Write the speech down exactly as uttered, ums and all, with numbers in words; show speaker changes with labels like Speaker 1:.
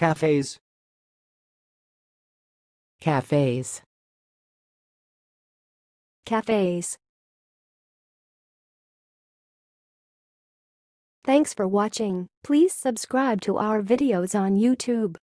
Speaker 1: Cafes.
Speaker 2: Cafes.
Speaker 3: Cafes. Thanks for watching. Please subscribe to our videos on YouTube.